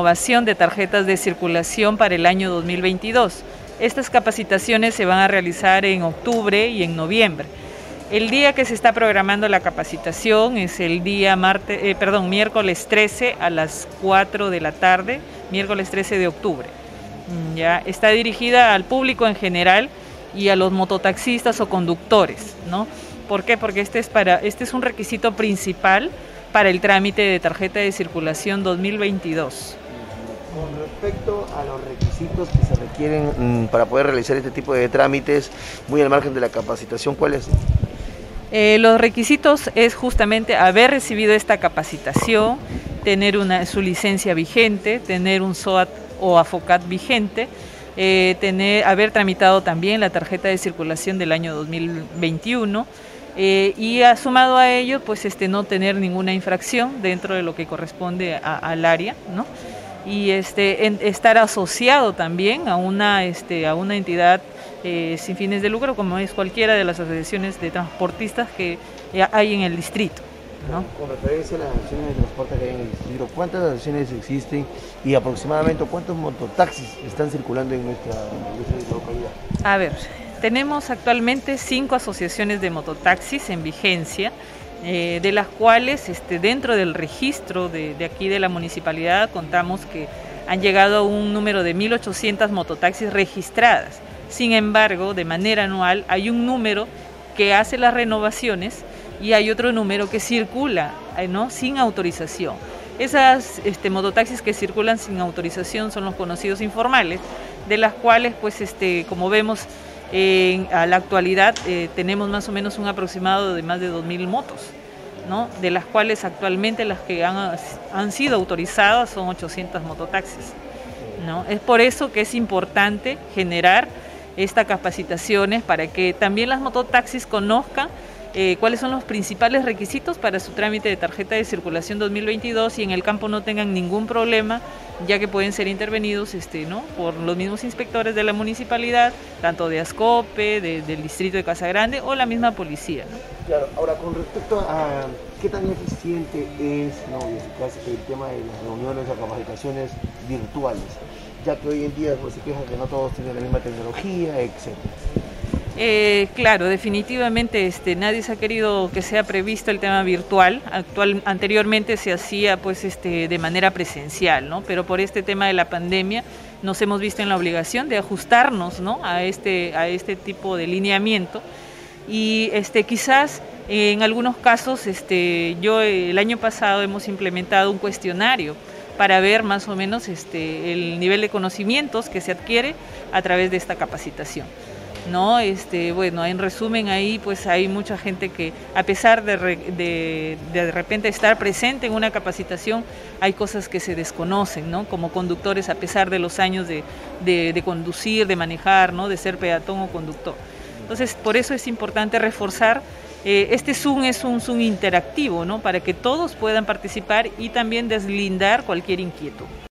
renovación de tarjetas de circulación para el año 2022. Estas capacitaciones se van a realizar en octubre y en noviembre. El día que se está programando la capacitación es el día miércoles 13 a las 4 de la tarde, miércoles 13 de octubre. Ya está dirigida al público en general y a los mototaxistas o conductores, ¿no? ¿Por qué? Porque este es un requisito principal para el trámite de tarjeta de circulación 2022. Con respecto a los requisitos que se requieren para poder realizar este tipo de trámites, muy al margen de la capacitación, ¿cuáles? Los requisitos es justamente haber recibido esta capacitación, tener su licencia vigente, tener un SOAT o AFOCAT vigente, haber tramitado también la tarjeta de circulación del año 2021 y sumado a ello, pues no tener ninguna infracción dentro de lo que corresponde al área, ¿no? Y estar asociado también a una entidad sin fines de lucro, como es cualquiera de las asociaciones de transportistas que hay en el distrito, ¿no? Con referencia a las asociaciones de transporte que hay en el distrito, ¿cuántas asociaciones existen y aproximadamente cuántos mototaxis están circulando en nuestra localidad? A ver, tenemos actualmente 5 asociaciones de mototaxis en vigencia, de las cuales dentro del registro de aquí de la municipalidad contamos que han llegado a un número de 1.800 mototaxis registradas. Sin embargo, de manera anual hay un número que hace las renovaciones y hay otro número que circula, ¿no?, sin autorización. Esas mototaxis que circulan sin autorización son los conocidos informales, de las cuales, pues, como vemos, a la actualidad tenemos más o menos un aproximado de más de 2.000 motos, ¿no?, de las cuales actualmente las que han sido autorizadas son 800 mototaxis, ¿no? Es por eso que es importante generar estas capacitaciones para que también las mototaxis conozcan cuáles son los principales requisitos para su trámite de tarjeta de circulación 2022 y en el campo no tengan ningún problema, ya que pueden ser intervenidos ¿no?, por los mismos inspectores de la municipalidad, tanto de Ascope, del distrito de Casa Grande o la misma policía, ¿no? Claro, ahora con respecto a qué tan eficiente es, ¿no?, el tema de las reuniones o capacitaciones virtuales, ya que hoy en día pues, se quejan que no todos tienen la misma tecnología, etc. Claro, definitivamente nadie se ha querido que sea previsto el tema virtual. Anteriormente se hacía pues de manera presencial, ¿no? Pero por este tema de la pandemia nos hemos visto en la obligación de ajustarnos, ¿no?, a este tipo de lineamiento y quizás en algunos casos el año pasado hemos implementado un cuestionario para ver más o menos el nivel de conocimientos que se adquiere a través de esta capacitación, ¿no? Bueno, en resumen ahí pues hay mucha gente que a pesar de repente estar presente en una capacitación, hay cosas que se desconocen, ¿no?, como conductores a pesar de los años de conducir, de manejar, ¿no?, de ser peatón o conductor. Entonces, por eso es importante reforzar. Este Zoom es un Zoom interactivo, ¿no?, para que todos puedan participar y también deslindar cualquier inquietud.